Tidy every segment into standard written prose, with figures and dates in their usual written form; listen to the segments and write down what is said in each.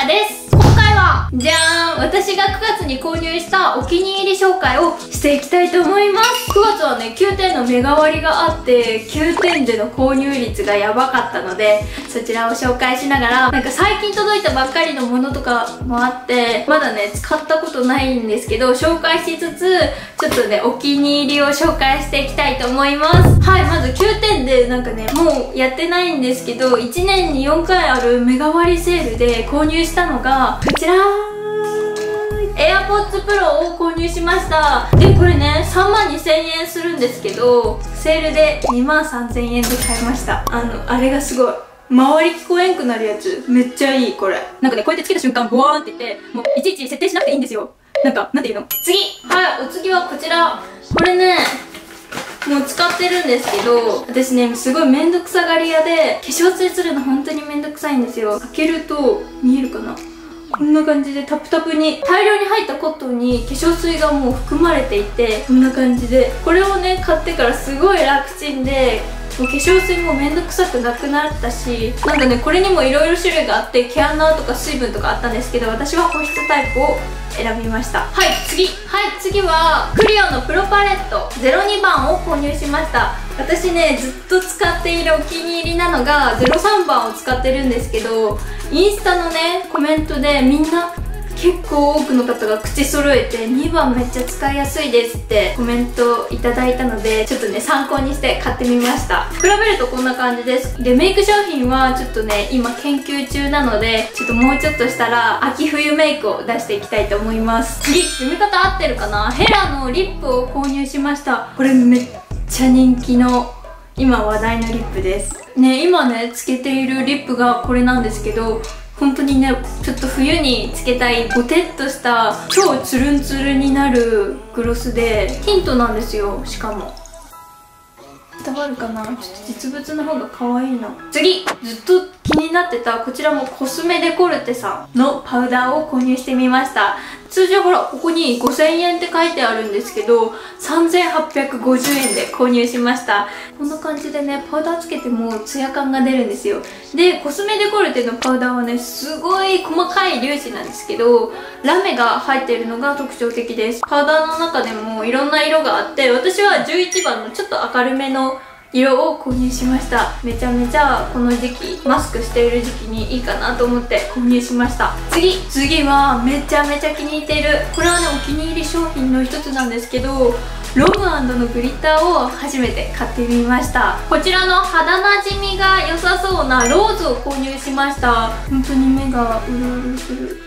かです。今回は、じゃーん、私が9月に購入したお気に入り紹介をしていきたいと思います。9月はね、9点の目代わりがあって、9点での購入率がやばかったので、そちらを紹介しながら、なんか最近届いたばっかりのものとかもあって、まだね、使ったことないんですけど、紹介しつつ、ちょっとね、お気に入りを紹介していきたいと思います。はい、まず9点でなんかね、もうやってないんですけど、1年に4回ある目代わりセールで購入したのが、こちらAirPods Pro を購入しました。で、これね、32,000円するんですけど、セールで23,000円で買いました。あれがすごい。周り聞こえんくなるやつ。めっちゃいい、これ。なんかね、こうやってつけた瞬間、ボワーンって言って、もういちいち設定しなくていいんですよ。なんか、なんていうの？次！はい、お次はこちら。これね、もう使ってるんですけど、私ね、すごいめんどくさがり屋で、化粧水するの本当にめんどくさいんですよ。開けると、見えるかな？こんな感じでタプタプに大量に入ったコットンに化粧水がもう含まれていて、こんな感じでこれをね買ってからすごい楽ちんで、もう化粧水もめんどくさくなくなったし、なんかねこれにもいろいろ種類があって、毛穴とか水分とかあったんですけど、私は保湿タイプを選びました。はい、次はクリオのプロパレット02番を購入しました。私ねずっと使っているお気に入りなのが03番を使ってるんですけど、インスタのねコメントでみんな結構多くの方が口揃えて2番めっちゃ使いやすいですってコメントいただいたので、ちょっとね参考にして買ってみました。比べるとこんな感じです。で、メイク商品はちょっとね今研究中なので、ちょっともうちょっとしたら秋冬メイクを出していきたいと思います。次、読み方合ってるかな？ヘラのリップを購入しました。これめっちゃ人気の今話題のリップですね。今ねつけているリップがこれなんですけど、本当にねちょっと冬につけたいボテッとした超ツルンツルンになるグロスで、ティントなんですよ。しかも伝わるかな？ちょっと実物の方が可愛いな。次、ずっと気になってたこちらもコスメデコルテさんのパウダーを購入してみました。通常ほらここに5000円って書いてあるんですけど、3850円で購入しました。こんな感じでねパウダーつけてもツヤ感が出るんですよ。で、コスメデコルテのパウダーはねすごい細かい粒子なんですけど、ラメが入っているのが特徴的です。パウダーの中でもいろんな色があって、私は11番のちょっと明るめの色を購入しました。めちゃめちゃこの時期マスクしている時期にいいかなと思って購入しました。次はめちゃめちゃ気に入っている、これはねお気に入り商品の一つなんですけど、ロム&のグリッターを初めて買ってみました。こちらの肌なじみが良さそうなローズを購入しました。本当に目がうるうるする。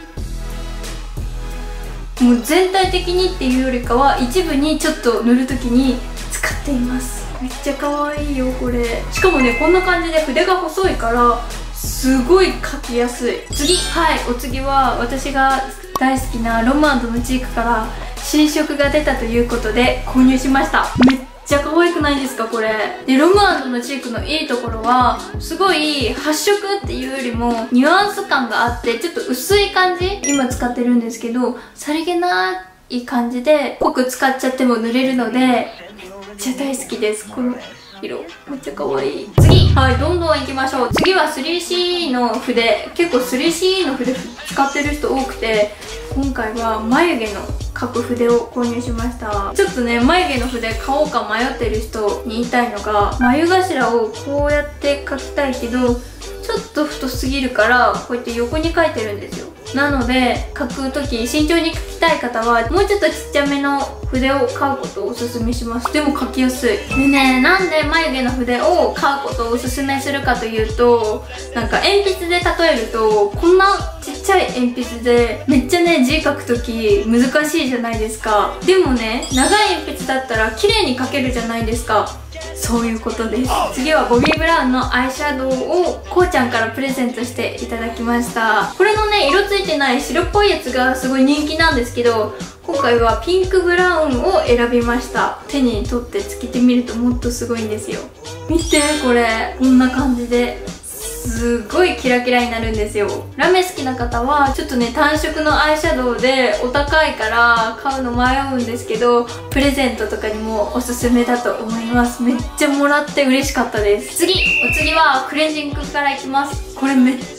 もう全体的にっていうよりかは一部にちょっと塗るときに使っています。めっちゃ可愛いよこれ。しかもねこんな感じで筆が細いからすごい描きやすい。お次は私が大好きなロマンドのチークから新色が出たということで購入しました。めっちゃ可愛くないですかこれ。で、ロム&のチークのいいところはすごい発色っていうよりもニュアンス感があって、ちょっと薄い感じ、今使ってるんですけど、さりげない感じで濃く使っちゃっても塗れるのでめっちゃ大好きです。この色めっちゃ可愛い。どんどんいきましょう。次は 3C の筆。結構 3C の筆使ってる人多くて、今回は眉毛の描く筆を購入しました。ちょっとね眉毛の筆買おうか迷ってる人に言いたいのが、眉頭をこうやって描きたいけどちょっと太すぎるからこうやって横に描いてるんですよ。なので描く時慎重に描きたい方はもうちょっとちっちゃめの筆を買うことをおすすめします。でも描きやすい。でね、なんで眉毛の筆を買うことをおすすめするかというと、なんか鉛筆で例えるとこんなちっちゃい鉛筆でめっちゃね字書く時難しいじゃないですか。でもね長い鉛筆だったら綺麗に描けるじゃないですか。そういうことです。次はボビー・ブラウンのアイシャドウをこうちゃんからプレゼントしていただきました。これのね色ついてない白っぽいやつがすごい人気なんですけど、今回はピンクブラウンを選びました。手に取ってつけてみるともっとすごいんですよ。見てこれ、こんな感じですごいキラキラになるんですよ。ラメ好きな方はちょっとね単色のアイシャドウでお高いから買うの迷うんですけど、プレゼントとかにもおすすめだと思います。めっちゃもらって嬉しかったです。お次はクレンジングからいきます。これめっ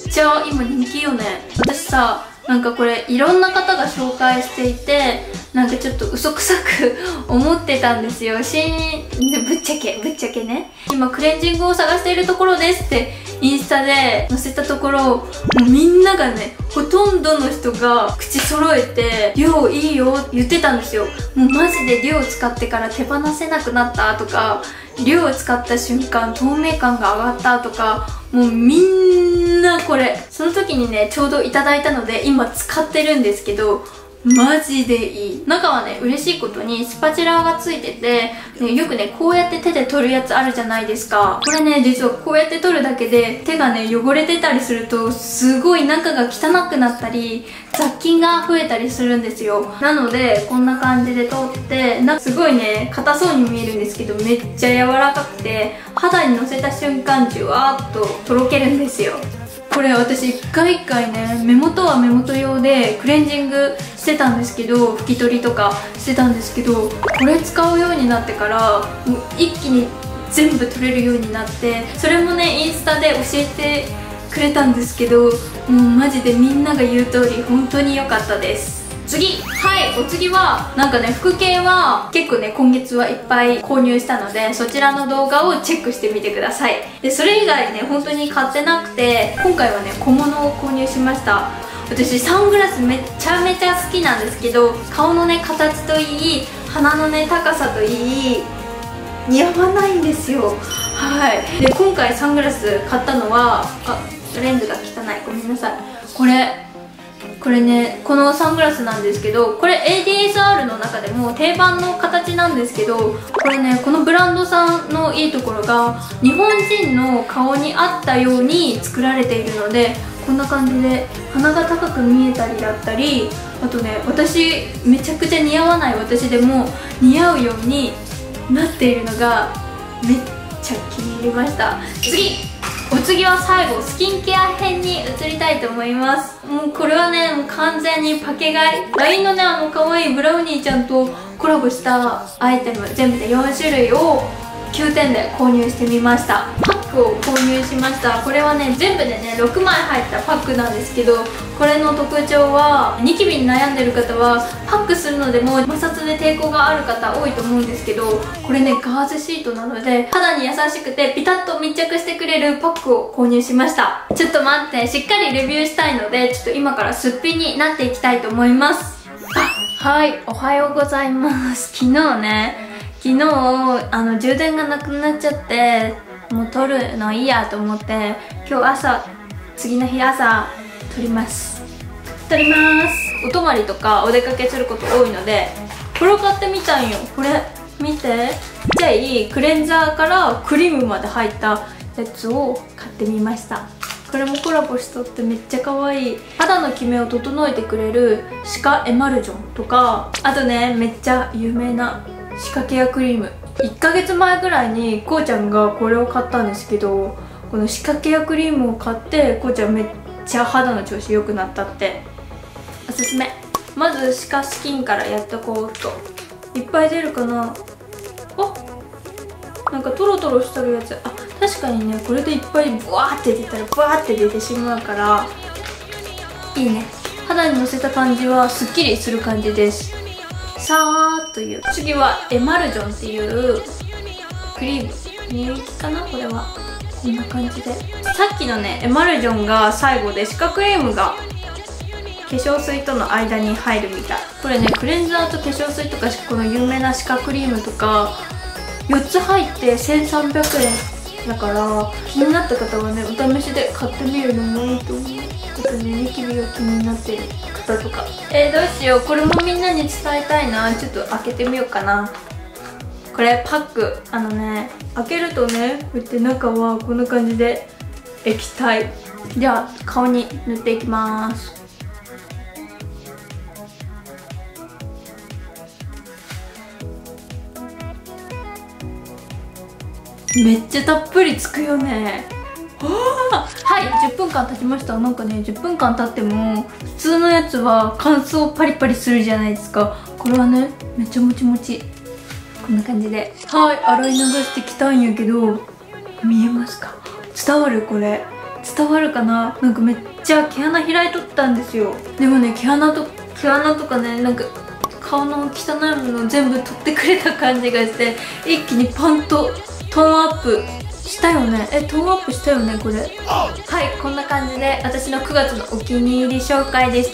ちゃ今人気よね。私さ、なんかこれいろんな方が紹介していて、なんかちょっと嘘くさく思ってたんですよ。ぶっちゃけね、今クレンジングを探しているところですってインスタで載せたところ、もうみんながね、ほとんどの人が口揃えてデュオいいよって言ってたんですよ。もうマジでデュオ使ってから手放せなくなったとか、デュオを使った瞬間透明感が上がったとか、もうみんなこれ、その時にねちょうどいただいたので今使ってるんですけど、マジでいい。中はね、嬉しいことにスパチュラがついてて、ね、よくねこうやって手で取るやつあるじゃないですか。これね、実はこうやって取るだけで手がね汚れてたりすると、すごい中が汚くなったり雑菌が増えたりするんですよ。なのでこんな感じで取って、すごいね硬そうに見えるんですけど、めっちゃ柔らかくて肌にのせた瞬間じゅわーっととろけるんですよ。これ私一回一回ね、目元は目元用でクレンジングしてたんですけど、拭き取りとかしてたんですけど、これ使うようになってからもう一気に全部取れるようになって、それもねインスタで教えてくれたんですけど、もうマジでみんなが言う通り本当に良かったです。次、お次はなんかね、服系は結構ね今月はいっぱい購入したので、そちらの動画をチェックしてみてください。でそれ以外ね本当に買ってなくて、今回はね小物を購入しました。私サングラスめちゃめちゃ好きなんですけど、顔のね形といい、鼻のね高さといい、似合わないんですよ。で今回サングラス買ったのは、レンズが汚い、ごめんなさい。これね、このサングラスなんですけど、これ ADSR の中でも定番の形なんですけど、これねこのブランドさんのいいところが、日本人の顔に合ったように作られているので、こんな感じで鼻が高く見えたりだったり、あとね、私めちゃくちゃ似合わない私でも似合うようになっているのがめっちゃ気に入りました。お次は最後、スキンケア編に移りたいと思います。もうこれはね、もう完全にパケ買い。 LINE のね可愛いブラウニーちゃんとコラボしたアイテム全部で4種類を9点で購入してみました。パックを購入しました。これはね全部でね6枚入ったパックなんですけど、これの特徴はニキビに悩んでる方はパックするのでも摩擦で抵抗がある方多いと思うんですけど、これねガーゼシートなので肌に優しくてピタッと密着してくれるパックを購入しました。ちょっと待って、しっかりレビューしたいので、ちょっと今からすっぴんになっていきたいと思います。おはようございます。昨日充電がなくなっちゃって、もう撮るのいいやと思って、次の日朝撮ります。お泊まりとかお出かけすること多いので、これを買ってみたんよ。これ見て、ちっちゃいクレンザーからクリームまで入ったやつを買ってみました。これもコラボしとってめっちゃ可愛い。肌のキメを整えてくれるシカエマルジョンとか、あとねめっちゃ有名なシカケアクリーム。1ヶ月前ぐらいにこうちゃんがこれを買ったんですけど、このシカケアクリームを買ってこうちゃんめっちゃ肌の調子良くなったって。おすすめ。まずシカスキンからやっとこうと。いっぱい出るかな。なんかトロトロしてるやつ。確かにね、これでいっぱいブワーって出たらブワーって出てしまうからいいね。肌にのせた感じはすっきりする感じです。さーっという。次はエマルジョンっていうクリーム、乳液かな。これはこんな感じで、さっきのねエマルジョンが最後で、シカクリームが化粧水との間に入るみたい。これねクレンザーと化粧水とか、この有名なシカクリームとか4つ入って1300円だから、気になった方はねお試しで買ってみるのもいいと思う。ニキビが気になってる方とか。どうしよう、これもみんなに伝えたいな。ちょっと開けてみようかな。これパック、開けるとね、こうやって中はこんな感じで液体。じゃあ顔に塗っていきます。めっちゃたっぷりつくよね。10分間経ちました。なんかね10分間経っても普通のやつは乾燥パリパリするじゃないですか。これはねめっちゃもちもち。こんな感じで洗い流してきたんやけど、見えますか？伝わる？これ伝わるかな。なんかめっちゃ毛穴開いとったんですよ。でもね、毛穴とかね、なんか顔の汚いものを全部取ってくれた感じがして、一気にパンとトーンアップしたよね。トーンアップしたよね、これ。はい、こんな感じで私の9月のお気に入り紹介でした。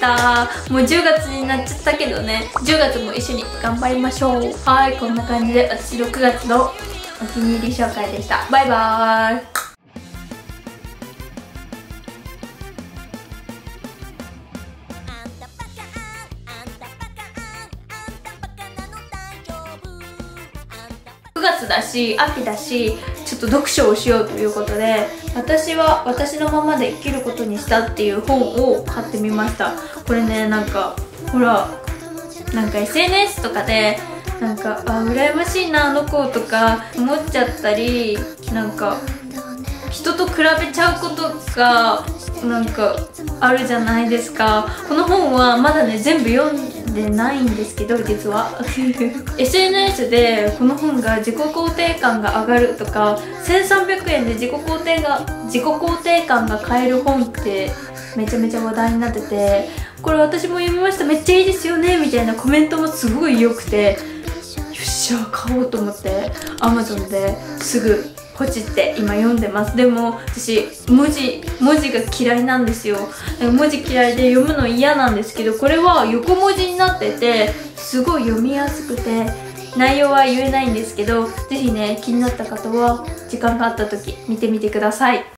もう10月になっちゃったけどね、10月も一緒に頑張りましょう。はい、こんな感じで私の9月のお気に入り紹介でした。バイバーイ。9月だし秋だし、ちょっと読書をしようということで、私は私のままで生きることにしたっていう本を買ってみました。これね、なんかほら、なんか SNS とかでなんか羨ましいなあの子とか思っちゃったり、なんか人と比べちゃうことがなんかあるじゃないですか。この本はまだね全部読んでないんですけど、実はSNS でこの本が自己肯定感が上がるとか、1300円で自己肯定感が買える本ってめちゃめちゃ話題になってて、これ私も読みました、めっちゃいいですよねみたいなコメントもすごい良くて、よっしゃ買おうと思って Amazon ですぐポチって今読んでます。でも私文字が嫌いなんですよ。文字嫌いで読むの嫌なんですけど、これは横文字になっててすごい読みやすくて、内容は言えないんですけど、ぜひね気になった方は時間があった時見てみてください。